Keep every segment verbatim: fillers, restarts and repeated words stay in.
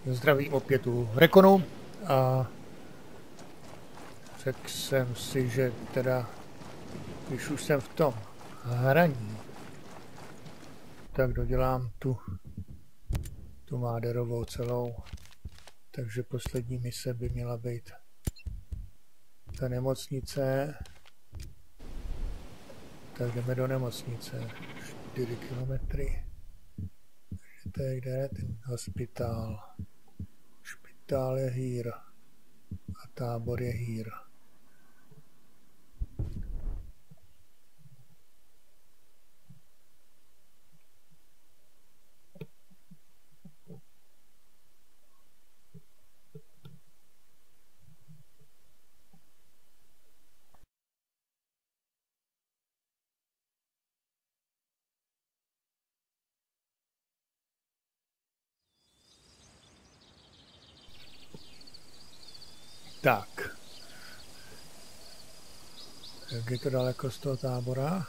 Zdravím opět u Rekonu a řekl jsem si, že teda, když už jsem v tom hraní, tak dodělám tu, tu Máderovou celou, takže poslední mise by měla být ta nemocnice, tak jdeme do nemocnice, čtyři kilometry, takže to je kde, ten hospitál, špitál je hýr a tábor je hýr. Tak. Jak je to daleko z toho tábora?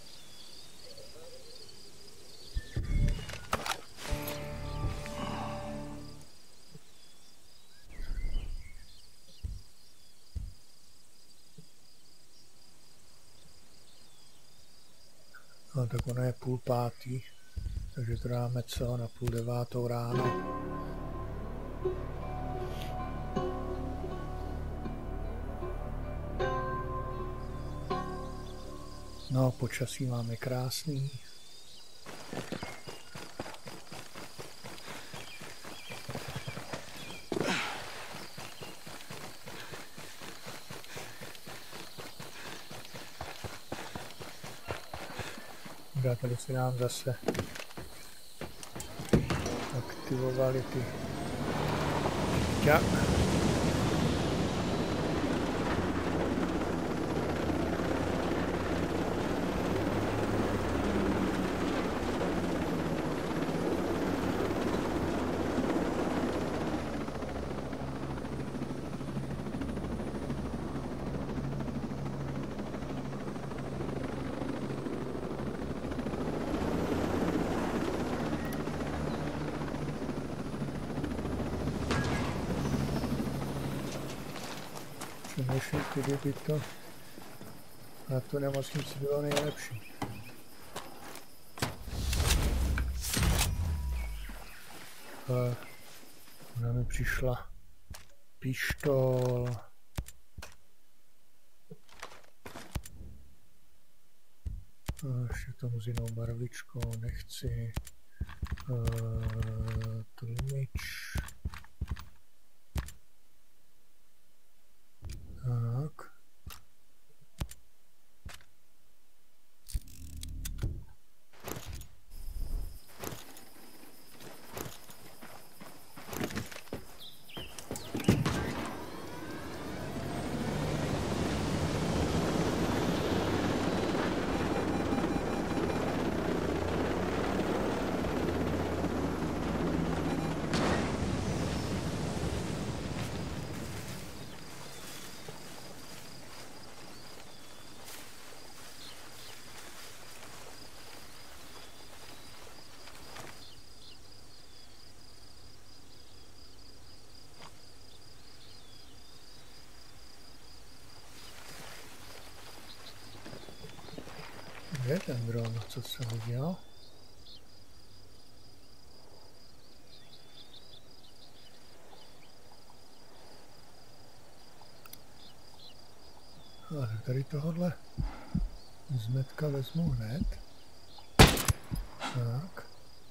No tak ono je půl pátý, takže to dáme co na půl devátou ráno. No, počasí máme krásný. Tady se nám zase aktivovali ty ťak. Přemýšlím, kudy by to na tu nemocnici bylo nejlepší. Ona mi přišla pištol. Ještě tomu s jinou barvičkou nechci. Tlumič. Tak. Kde je ten dron, co jsem udělal? A tady tohohle zmetka vezmu hned. Tak.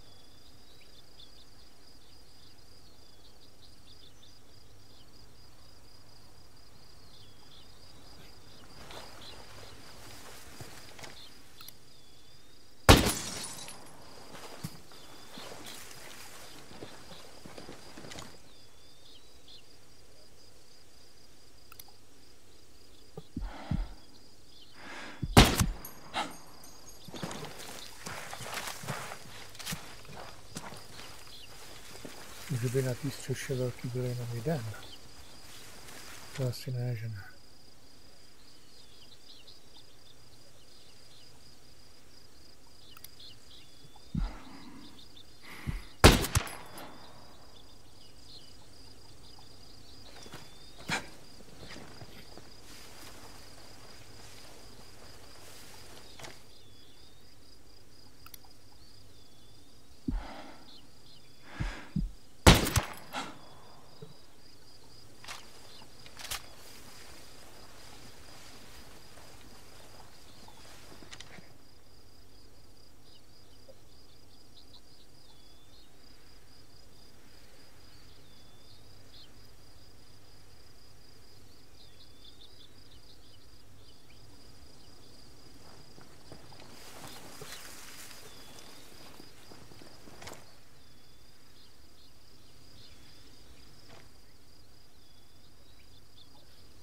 Že by na té střeše velký byl jenom jeden. To asi ne, že ne.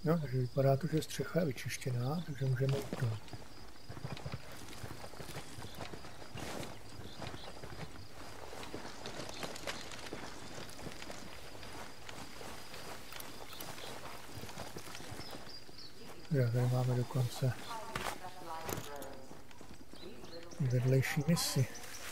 No, takže vypadá to, že střecha je vyčištěná, takže můžeme jít dolů. Já tady máme dokonce vedlejší misi.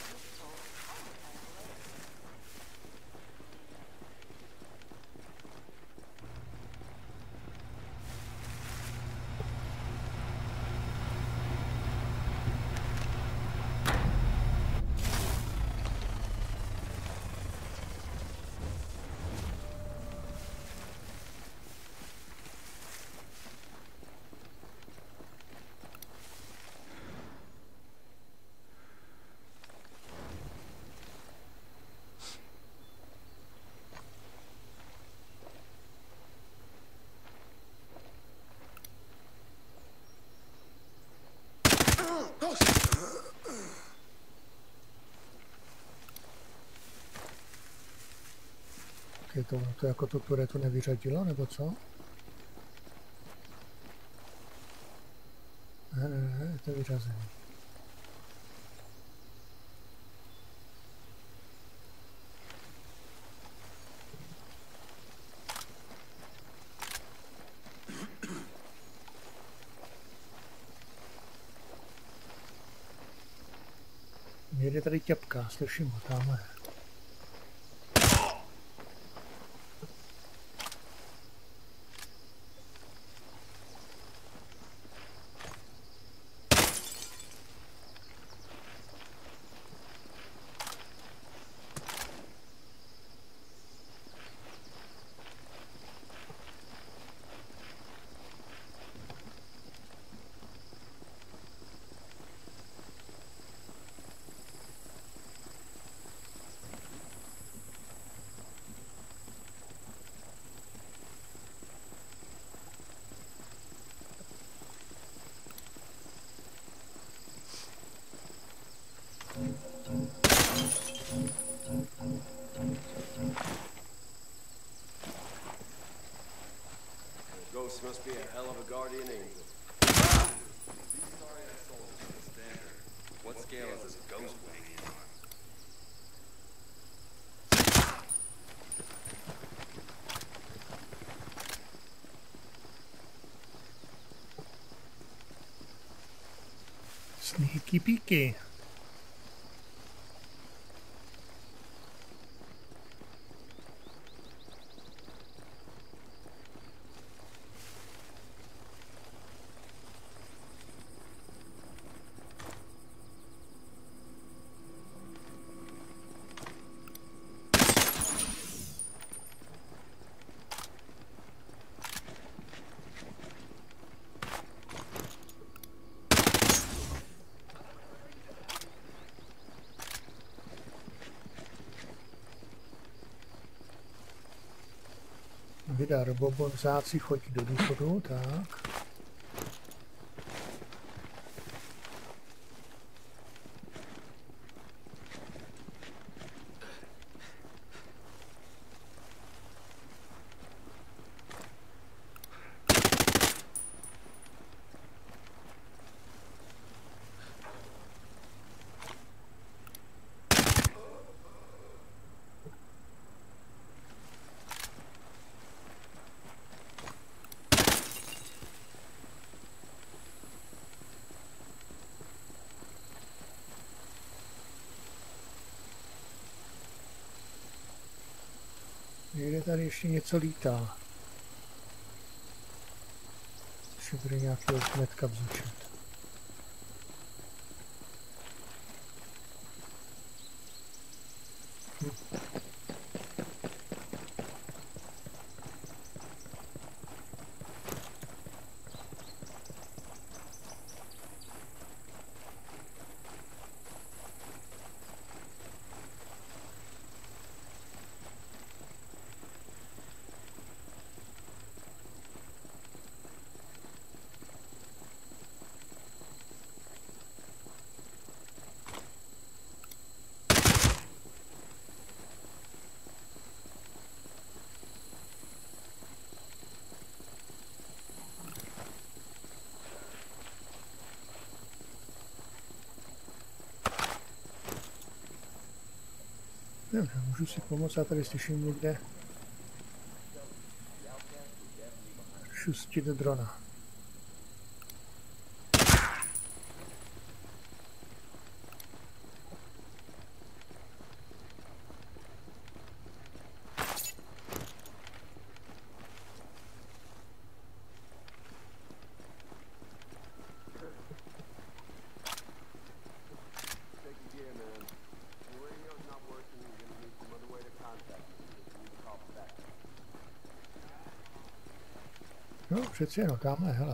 Je to, to jako to turetu nevyřadilo, nebo co? Ne, ne, ne, je to vyřazený. Jede tady ťapka, slyším ho tamhle. Ghost must be a hell of a guardian angel. These sorry-ass soldiers are the standard. What scale is this ghost weighing on? Sneaky peeky. Vydar, bobonzáci chodí do důchodu, tak. Někde tady ještě něco lítá. Ještě bude nějakého kmetka bzučet. Hm. Dobře, můžu si pomoct, já tady slyším někde šustit drona. No, přeci jenom, tamhle, hele.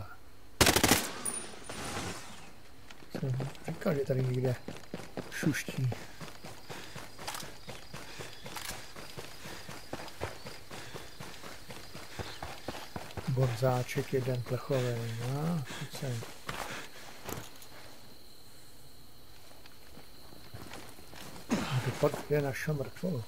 Jsem říkal, že tady někde šuští. Bonzáček jeden plechový, no, sice. Vypad je naša mrtvolu.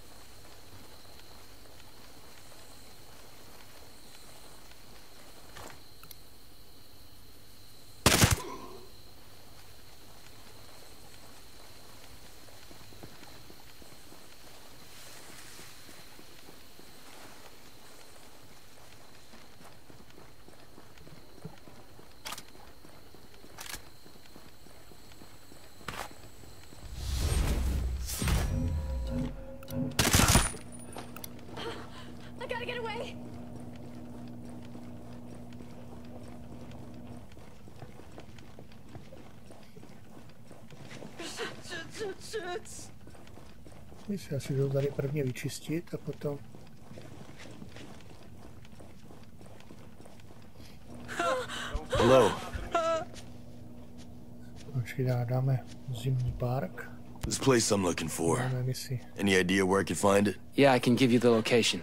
Já si jdu tady prvně vyčistit a potom... Hello. Počkej, dáme zimní park. This place I'm looking for. Dáme misi. Any idea where I can find it? Yeah, I can give you the location.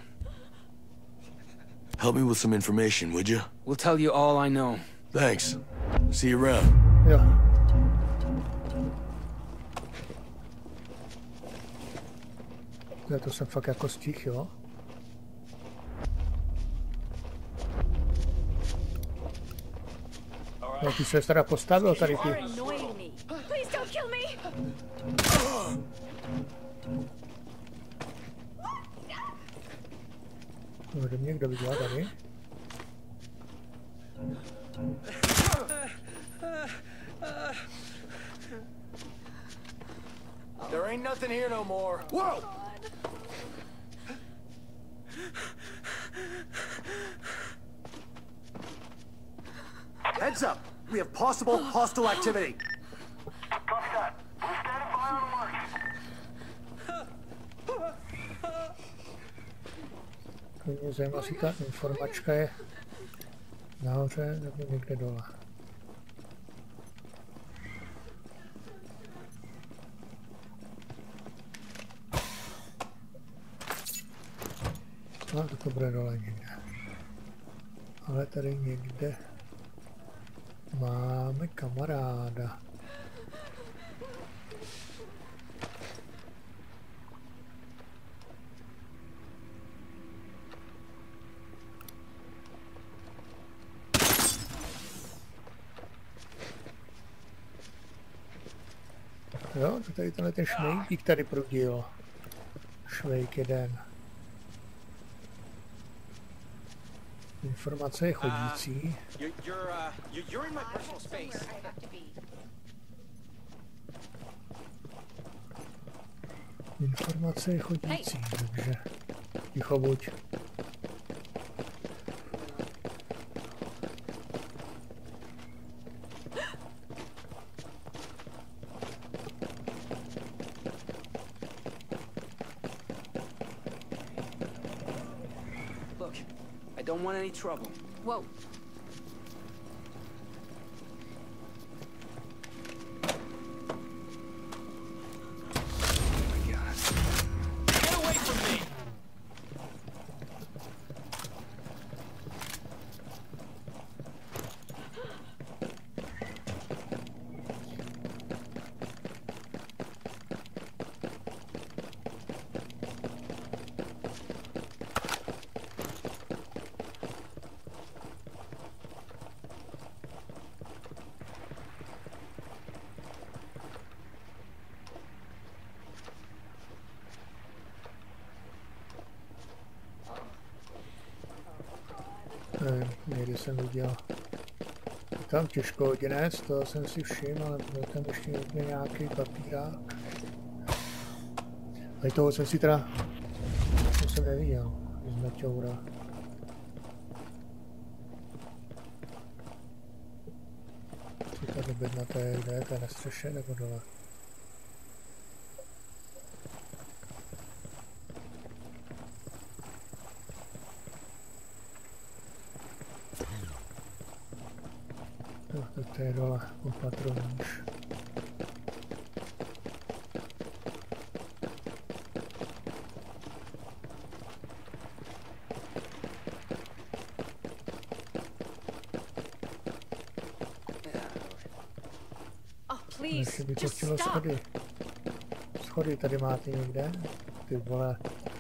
Help me with some information, would you? We'll tell you all I know. Thanks. See you around. Jo. To jsem fakt jako stih, jo? No, ty se teda postavil tady ty. No, do mě kdo viděl tady? There ain't nothing here no more. Whoa! Heads up! We have possible hostile activity. Copy that. We'll stand by on alert. Mě zajímá, jestli ta informačka je nahoře nebo někde dole. No, to bude dole někde. Ale tady někde máme kamaráda. Jo, to tady tenhle ten šmejtík tady prudil. Švejk jeden. Informace je chodící. Informace je chodící, takže ticho buď. Look, I don't want any trouble. Whoa. Nevím, někdy jsem viděl. Tam těžkohodinec, toho jsem si všiml, ale byl tam ještě někde nějaký papírák. Ale toho jsem si teda... To jsem neviděl, z meťoura. Co tady bednata je, kde je, to je na střeše nebo dole? No, tak to je dole, opatrovníš. Ještě by to chtělo schody. Schody tady máte někde? Ty vole.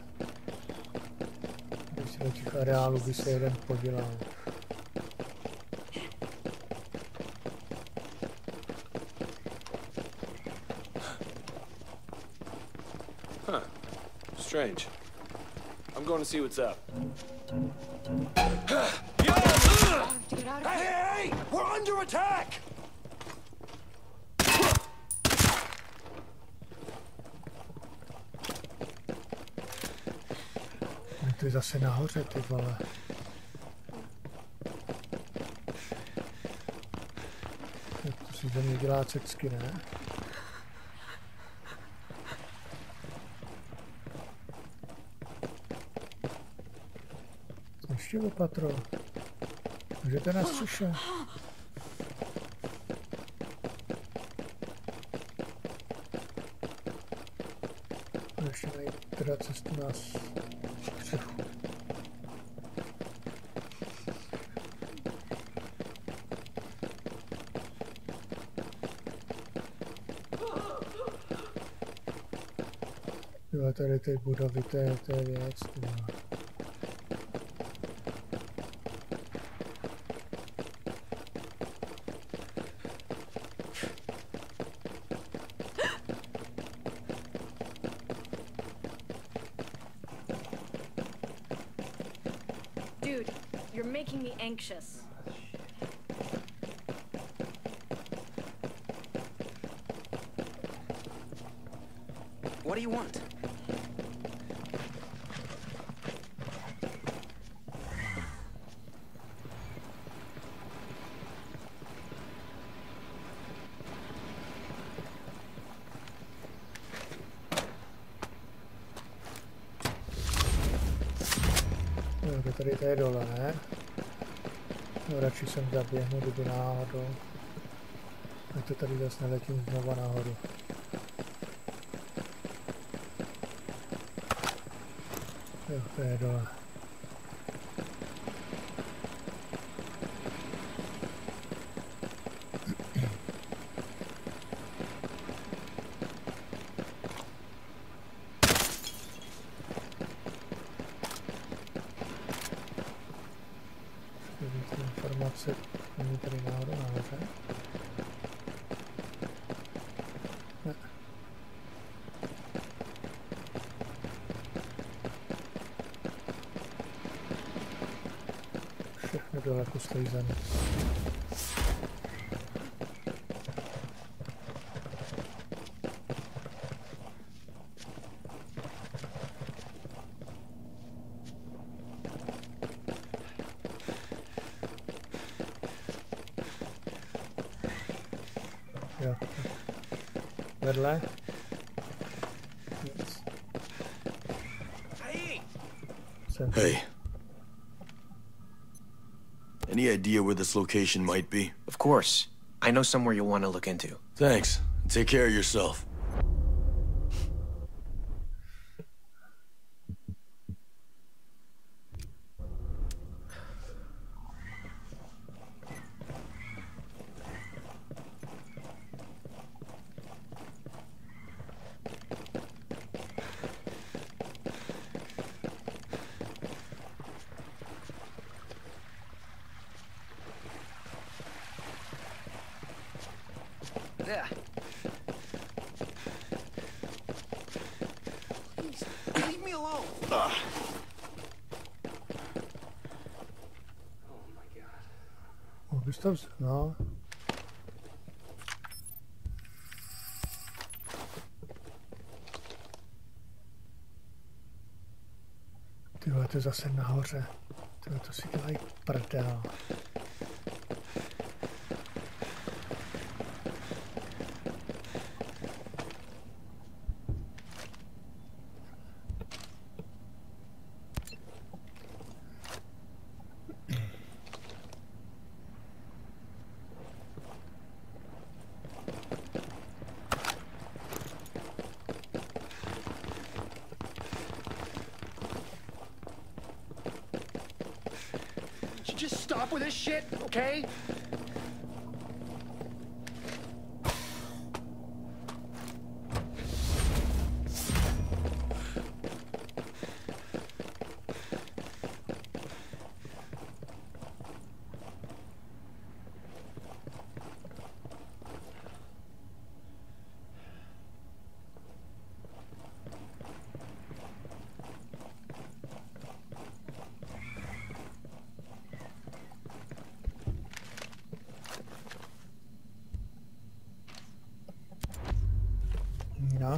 Když do těch areálů by se jeden podělal. Huh. Strange. I'm going to see what's up. Hey, hey, hey! We're under attack! To je zase nahoře, ty vole. To si ze mě dělá cecky, ne? Ještě opatro. Můžete na střeše. Ještě najít teda cestu na střechu. Jo, tady ty budovy, to je, to je věc. Tyhle. Dude, you're making me anxious. What do you want? Jo, to tady to je dole, ne? No, radši jsem zaběhnu, kdyby náhodou. A to tady zase neletím znova nahoru. Jo, to je dole. Informace není tady náhodou nahoře. Ne. Všechno dole jako slízaný. Jo. Vedle. Nic. Jsem. Hey. Any idea where this location might be? Of course. I know somewhere you'll want to look into. Thanks. Take care of yourself. Yeah. Please, leave me alone. Ah. Oh Bys to vz... no. Tyhle, to je zase nahoře. Tyhle, to si dělají prdel. Just stop with this shit, okay? No.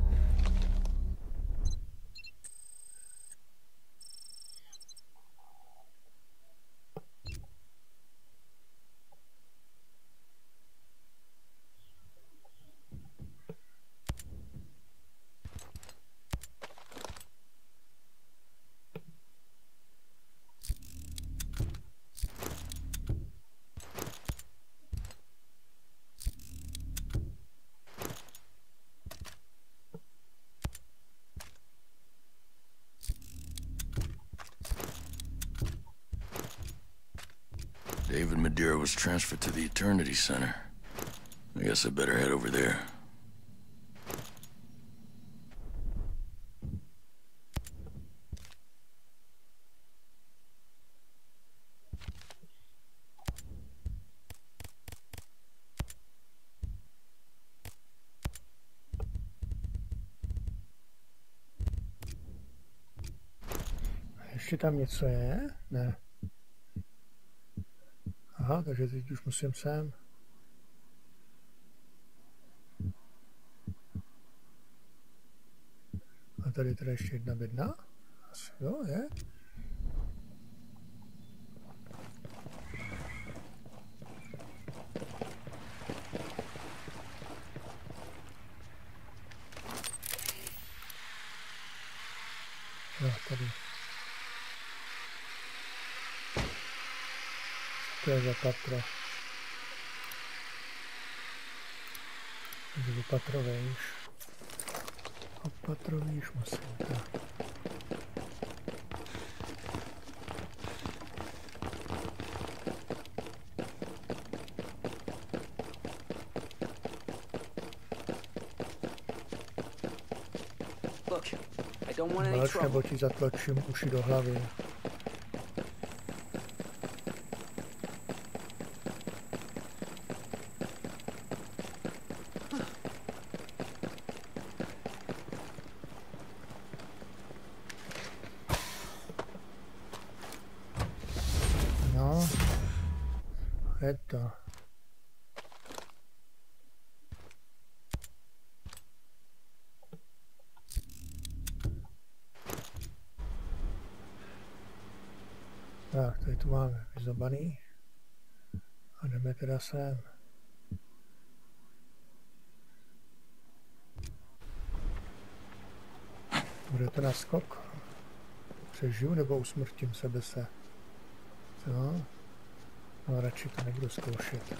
David Madeira was transferred to the Eternity Center. I guess I better head over there. Ještě tam něco je? Ne. Aha, takže teď už musím sem. A tady teda ještě jedna bedna. Asi jo, je. Jo, tady. To je za patro. Takže opatrovíš. Opatrovíš musím. Tak. Look, I don't want any Mlč, trouble. nebo ti zatlačím uši do hlavy. No, je to. Tak, tady tu máme vyzobaný. A jdeme teda sem. Bude to naskok? Přežiju nebo usmrtím sebe se? Co? No, radši to nebudu zkoušet.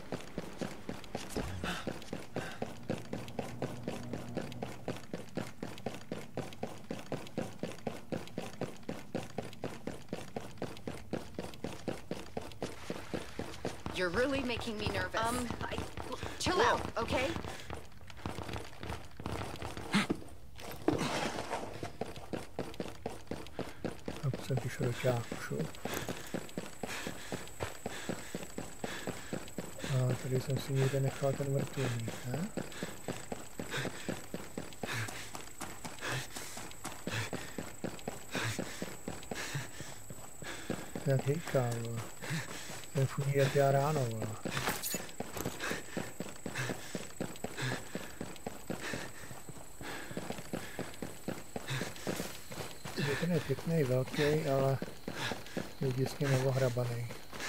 You're really making me nervous. Um, I, Chill Whoa. out, okay? Tak jsem ti šel do ťáku, šup. A tady jsem si někde nechal ten vrtulník, ne? Jak hejká, jo. Ten funí jak já ráno, vole. Ten je pěkný, velký, ale je děsně neohrabaný.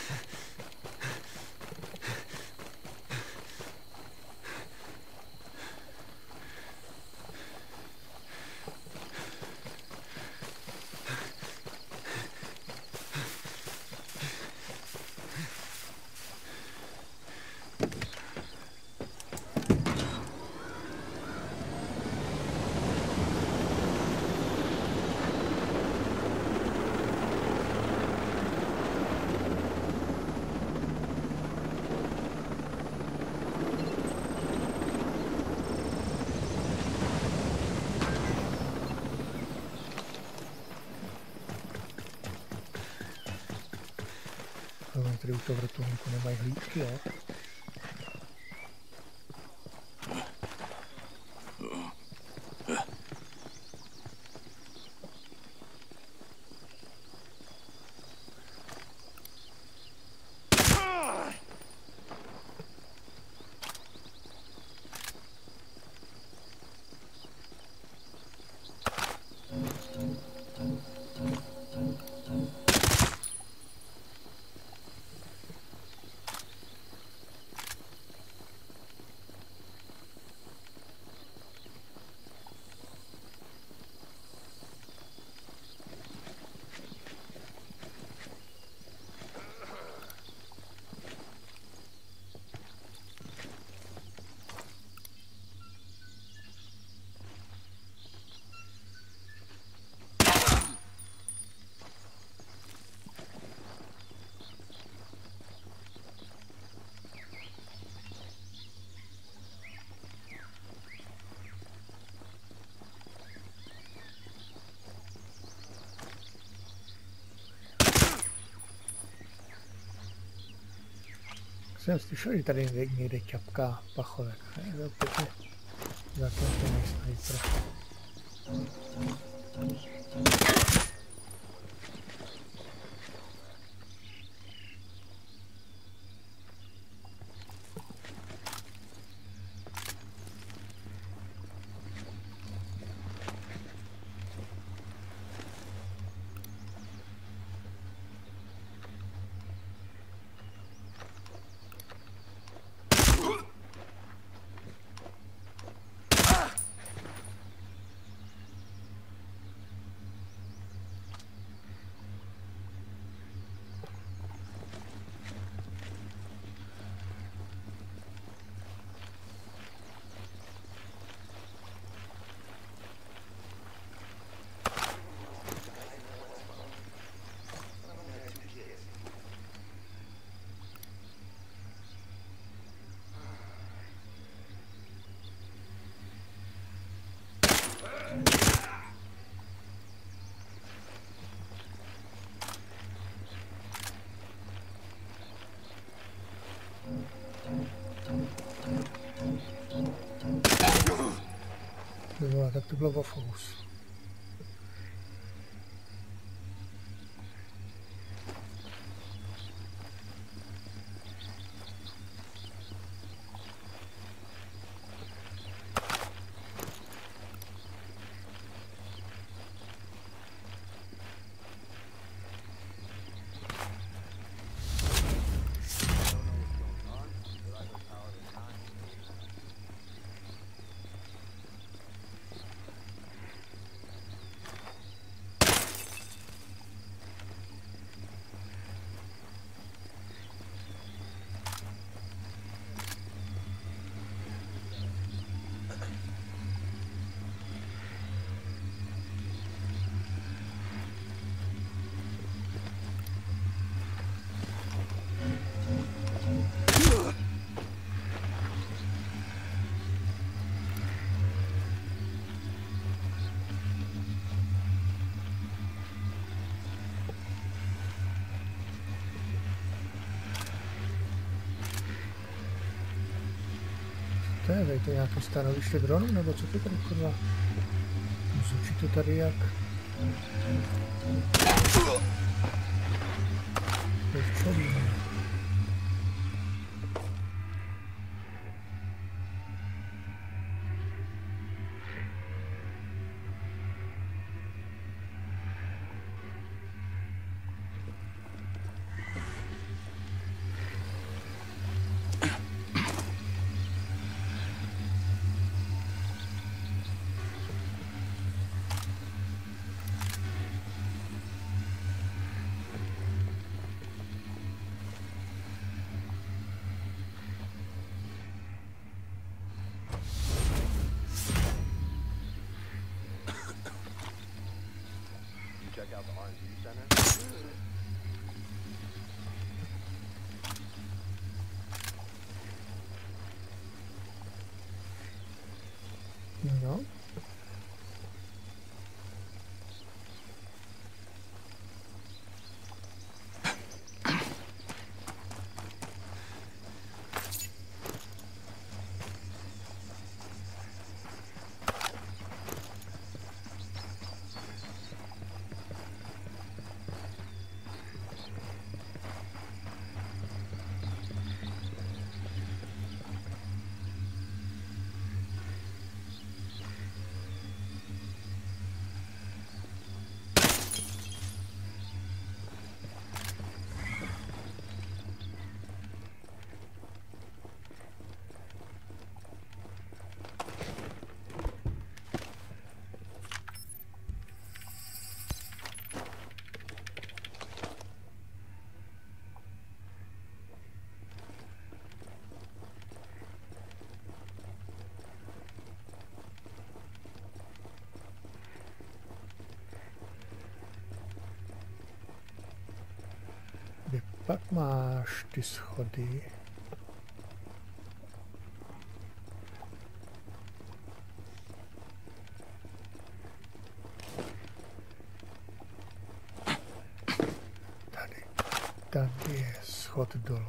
Tady u toho vrtulníku nemají hlídky, jo? Jsem slyšel, že tady někde ťapká pacholek. Ne, to pěkně zakončený sniper. Dobra, tak to bylo fous. To je, to je nějaké stanoviště dronu, nebo co to tady kurva? Zvučí to tady jak? To je včelí. check out the R and D center? No. Kde pak máš ty schody? Tady. Tady je schod dolů.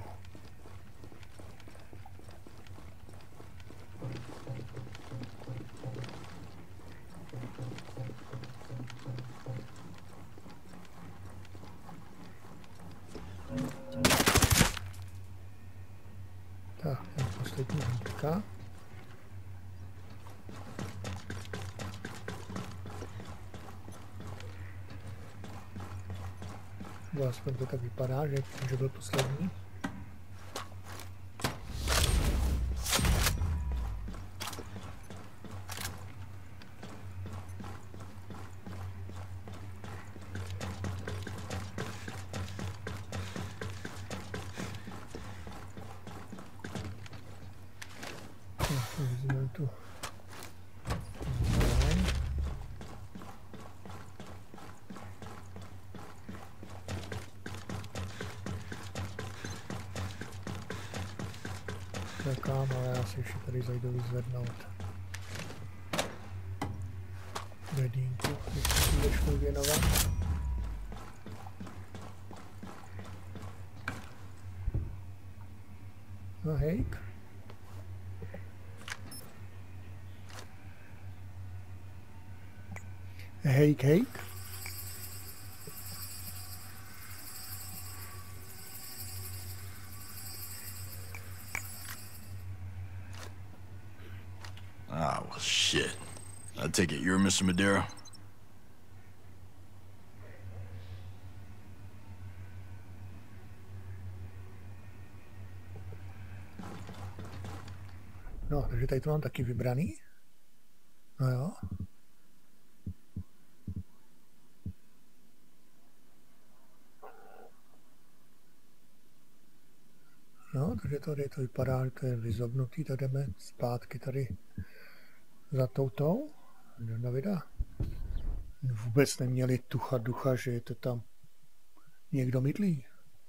Tak, ten poslední hůdka. No, aspoň to tak vypadá, že, že byl poslední. Vezmeme tu zbraň. Čekám, ale já si ještě tady zajdu vyzvednout bedínku, když si začnu věnovat. No hejk. Hejk, hejk. Ah, well, shit. I take it you're Mister Madera? No, takže tady to mám taky vybraný. No jo. No, takže tady to vypadá, že to je vyzobnutý, tak jdeme zpátky tady za toutou do Davida. Vůbec neměli tucha ducha, že je to tam někdo mydlí.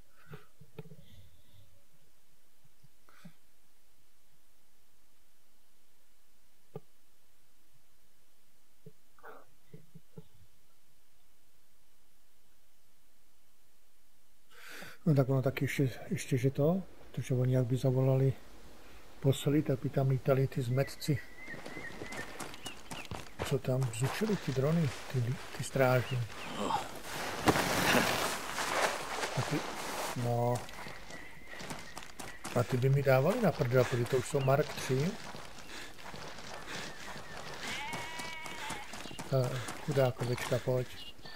No tak ono tak ještě, ještě že to, protože oni jak by zavolali posly, tak by tam lítali ty zmetci, co tam vzučili ty drony, ty, ty strážní. A ty, no, a ty by mi dávali na prdel, protože to už jsou Mark tři. A chudákovečka, pojď.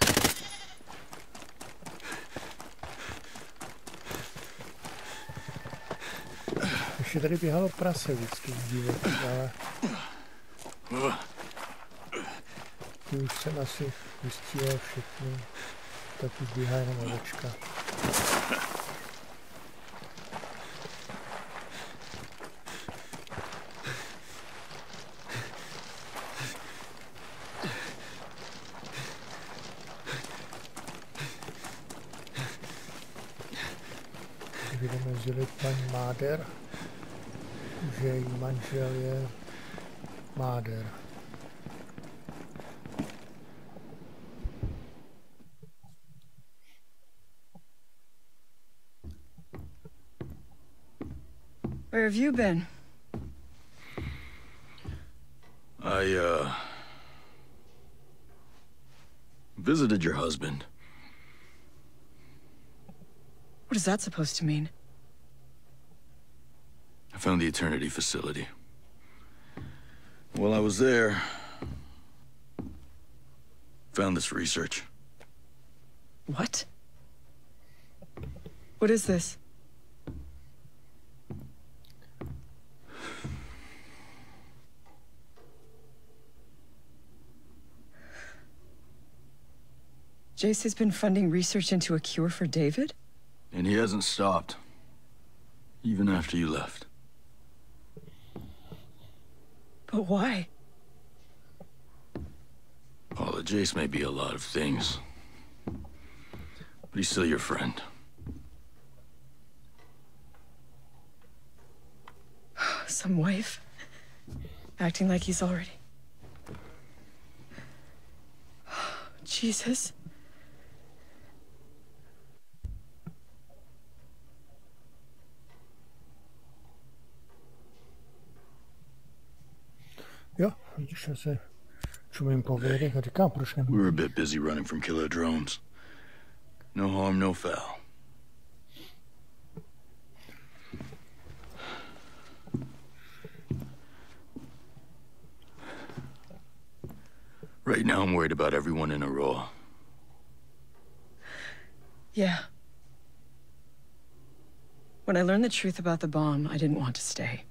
Ještě tady běhalo prase vždycky divoký, ale ty už jsem asi vystřílel všechny, tak už běhá jenom ovečka. budeme sdělit paní Máder, že její manžel je Máder. Where have you been? I, uh... visited your husband. What is that supposed to mean? I found the Eternity facility. While I was there, found this research. What? What is this? Jace has been funding research into a cure for David? And he hasn't stopped. Even after you left. But why? Paula, Jace may be a lot of things. But he's still your friend. Some wife. Acting like he's already... Jesus. Jo, vidíš, já se čumím po vědech a říkám, proč nemůžu. We were a bit busy running from killer drones. No harm, no foul. Right now I'm worried about everyone in Aurora. Yeah. When I learned the truth about the bomb, I didn't want to stay.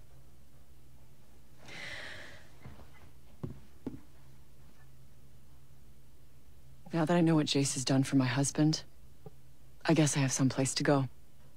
Now that I know what Jace has done for my husband, I guess I have some place to go.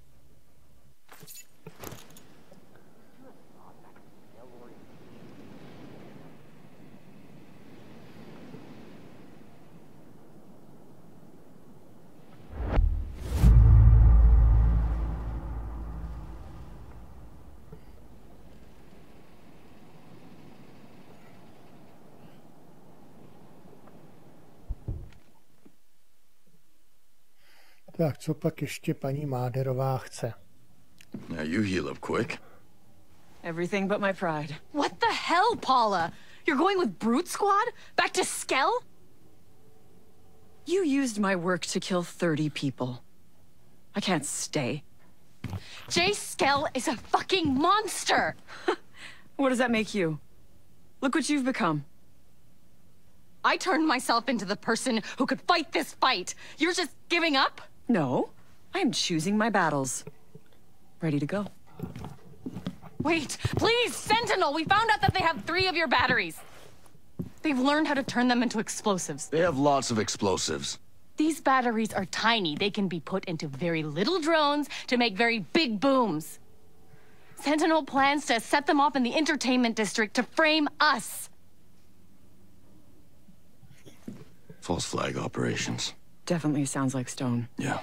Tak, co pak ještě paní Máderová chce? Now you heal up quick. Everything but my pride. What the hell, Paula? You're going with Brute Squad? Back to Skell? You used my work to kill thirty people. I can't stay. Jay Skell is a fucking monster! What does that make you? Look what you've become. I turned myself into the person who could fight this fight. You're just giving up? No, I am choosing my battles. Ready to go. Wait, please, Sentinel! We found out that they have three of your batteries. They've learned how to turn them into explosives. They have lots of explosives. These batteries are tiny. They can be put into very little drones to make very big booms. Sentinel plans to set them off in the entertainment district to frame us. False flag operations. Definitely sounds like Stone. Yeah.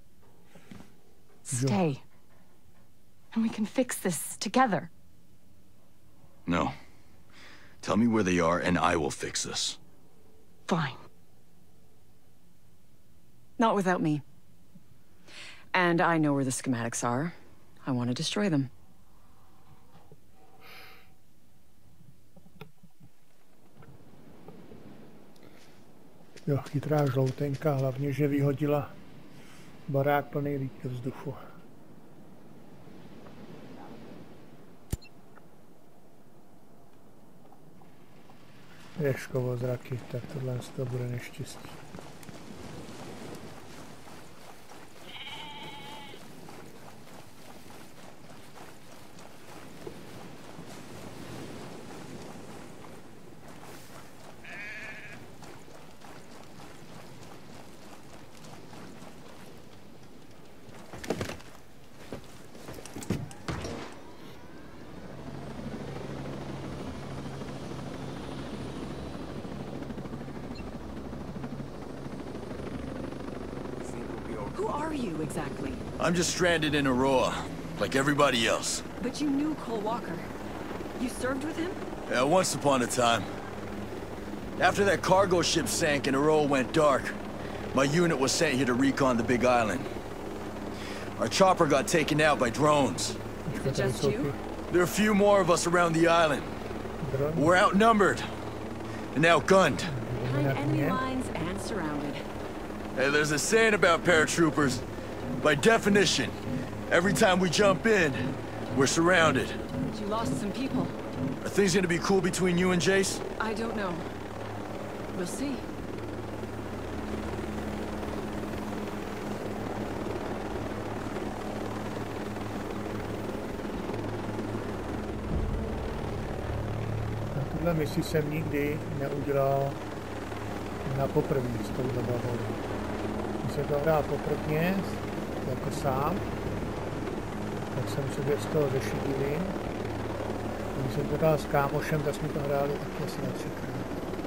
Stay. And we can fix this together. No. Tell me where they are and I will fix this. Fine. Not without me. And I know where the schematics are. I want to destroy them. Jo, chytrá žloutenka, hlavně, že vyhodila barák plný lík do vzduchu. Ješkovo zraky, tak tohle to bude neštěstí. Who are you, exactly? I'm just stranded in Aurora, like everybody else. But you knew Cole Walker. You served with him? Yeah, once upon a time. After that cargo ship sank and Aurora went dark, my unit was sent here to recon the Big Island. Our chopper got taken out by drones. Is it just you? There are a few more of us around the island. We're outnumbered and outgunned. Behind enemy lines and surrounded. Hey, there's a saying about paratroopers. By definition, every time we jump in, we're surrounded. But you lost some people. Are things gonna be cool between you and Jace? I don't know. We'll see. Tuhle misi jsem nikdy neudělal na poprvé s touhle babou. Když jsem to hrál poprvně, jako sám, tak jsem se věc toho řešit divím. Když jsem to dal s kámošem, tak jsme to hráli taky asi na třikrát.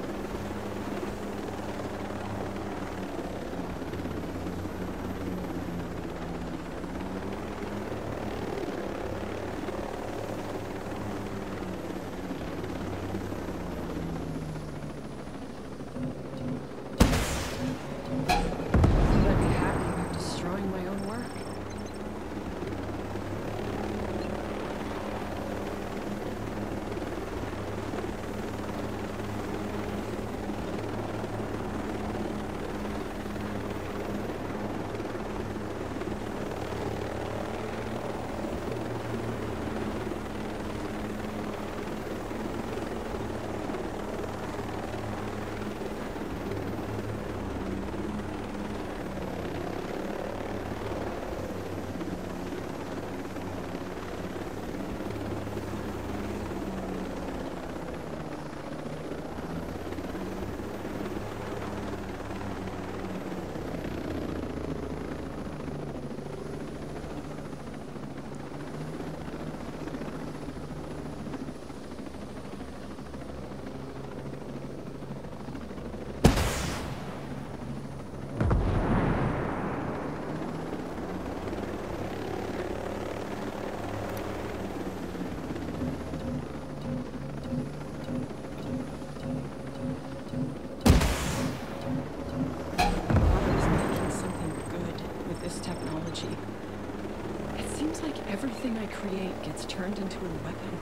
Everything I create gets turned into a weapon.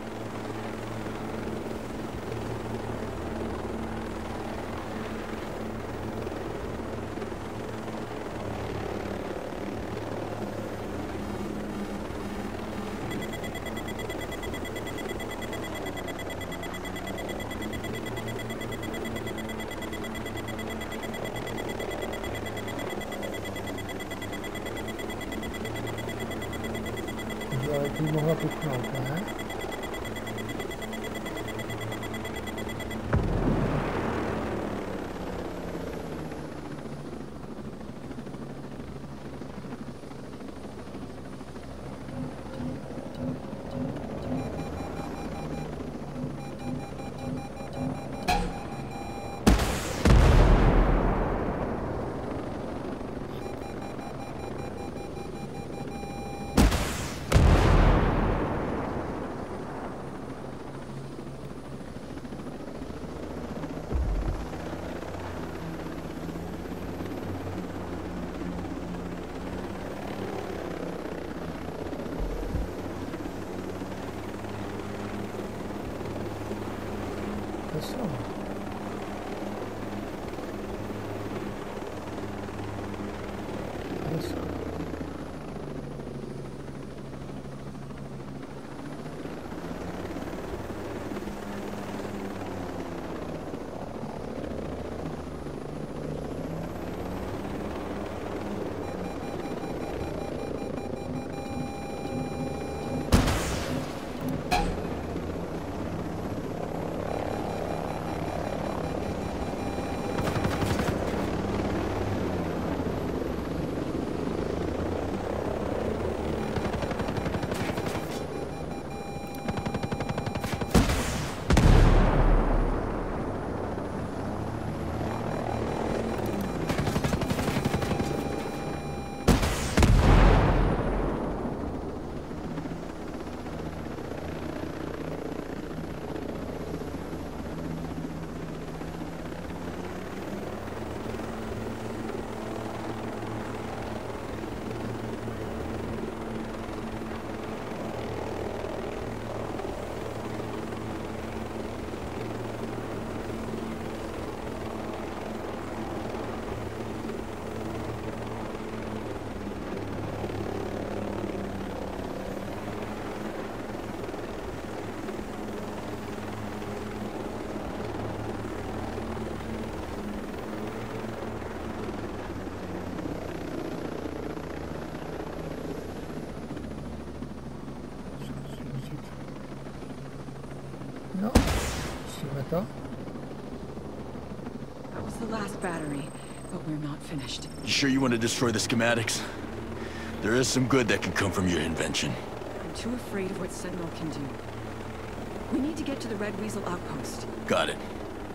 Tu mohla puknout, ne? to? That was the last battery, but we're not finished. You sure you want to destroy the schematics? There is some good that can come from your invention. I'm too afraid of what Sentinel can do. We need to get to the Red Weasel outpost. Got it.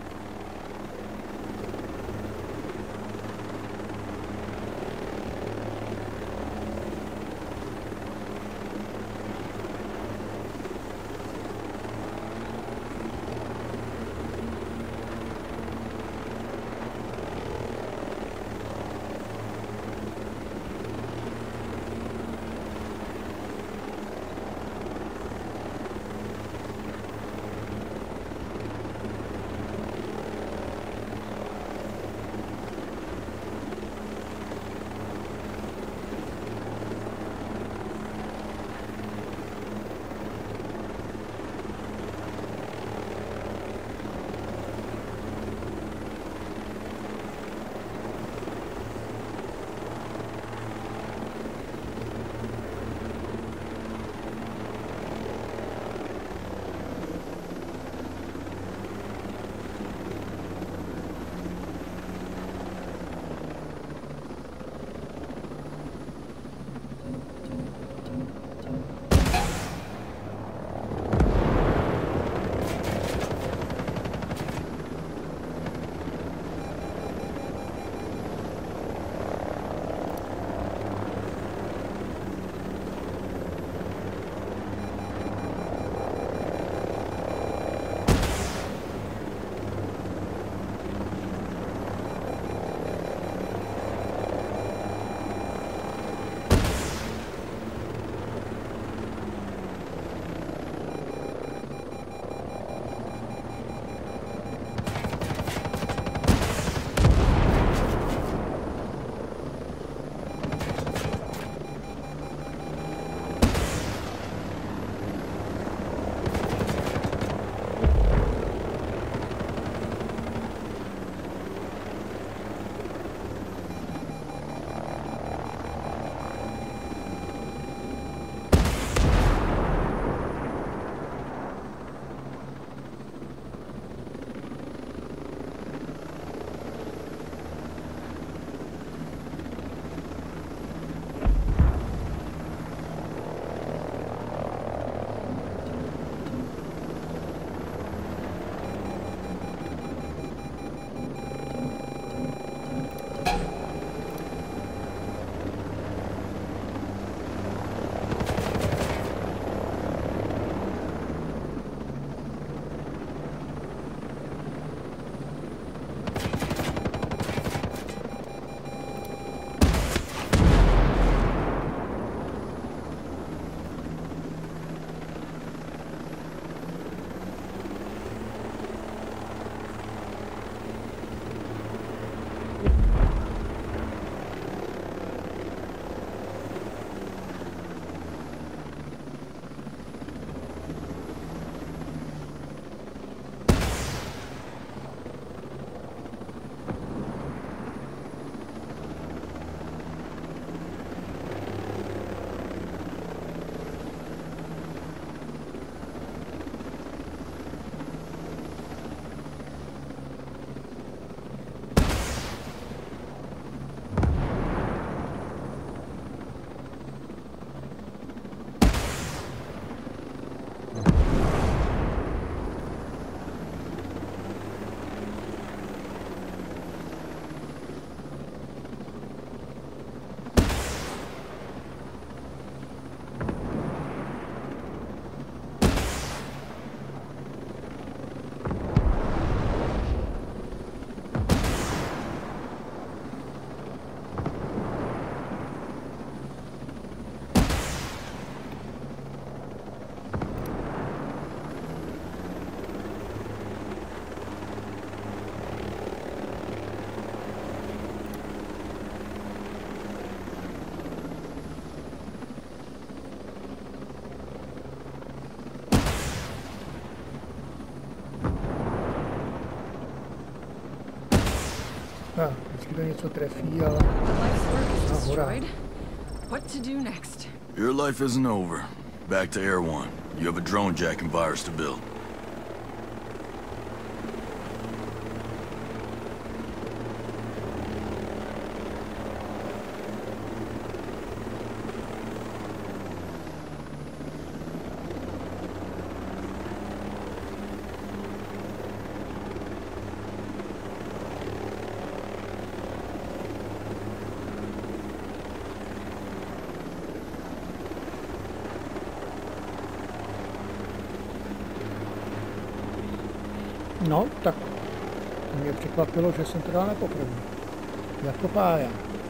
A, vždycky to něco trefí, ale nahoře. What to do next? Your life isn't over. Back to Air One. You have a drone jacking virus to build. No, tak mě překvapilo, že jsem to dal na poprvé. Jako pája.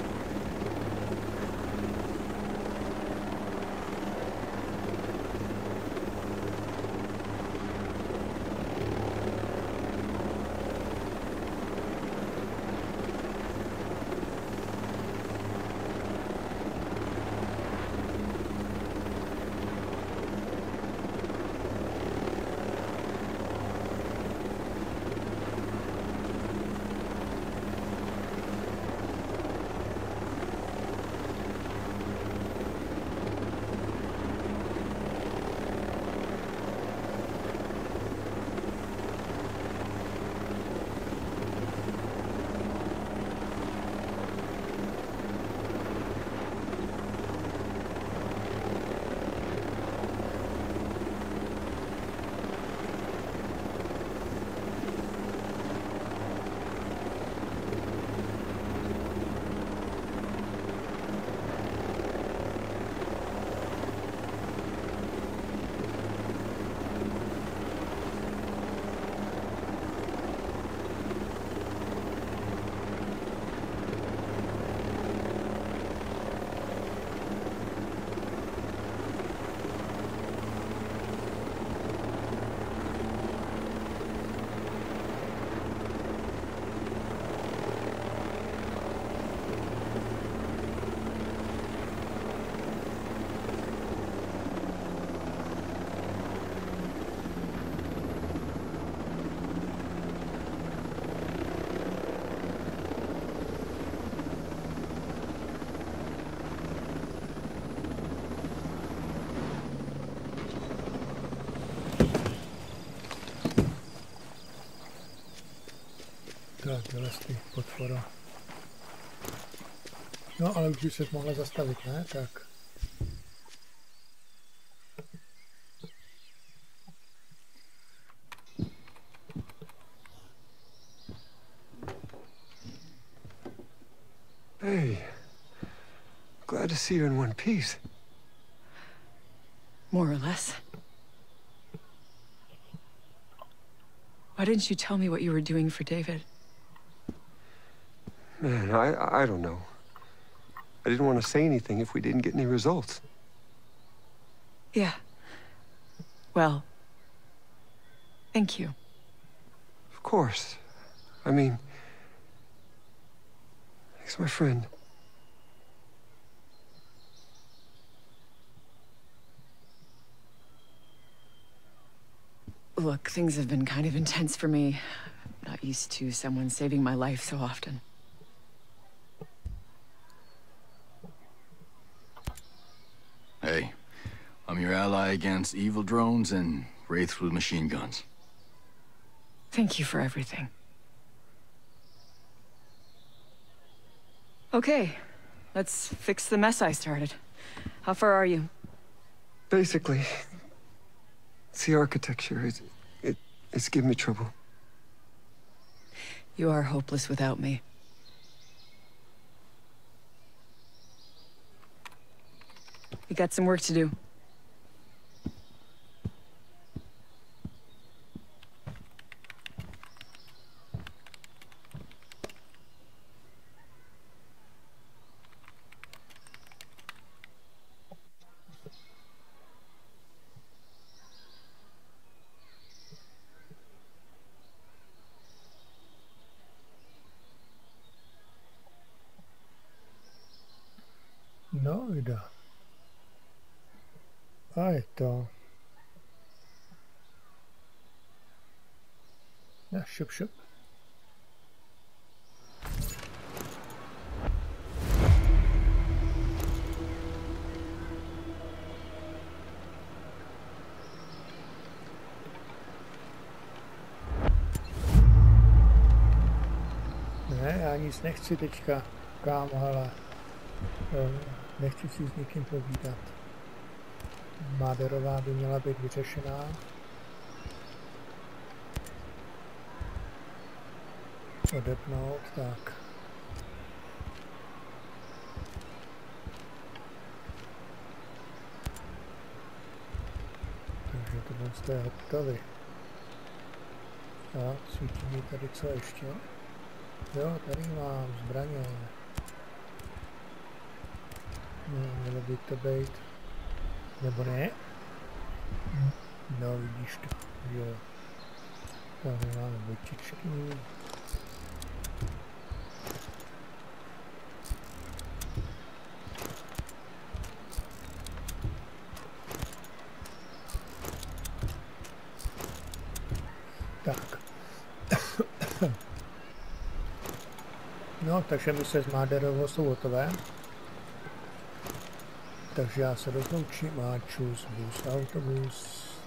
Tak, vylez ty potvora. No, ale už by se mohla zastavit, ne? Tak. Hey. Glad to see you in one piece. More or less. Why didn't you tell me what you were doing for David? Man, I, I don't know. I didn't want to say anything if we didn't get any results. Yeah. Well, thank you. Of course. I mean, he's my friend. Look, things have been kind of intense for me. I'm not used to someone saving my life so often. Hey, I'm your ally against evil drones and wraiths with machine guns. Thank you for everything. Okay, let's fix the mess I started. How far are you? Basically, it's the architecture. It, it, it's giving me trouble. You are hopeless without me. We got some work to do. No, jde. A je to. Ja, šup, šup. Ne, já nic nechci teďka, kámo, hele. Nechci si s někým povídat. Máderová by měla být vyřešená. Odepnout, tak. Takže tohle je hotový. A svítí mi tady co ještě? Jo, tady mám zbraně. No, mělo by to být. Nebo ne? No, vidíš to, jo. Tady máme botičky. Tak. No, takže my se z Murderovo jsou hotové. Takže já se rozloučím a čus, bus, autobus.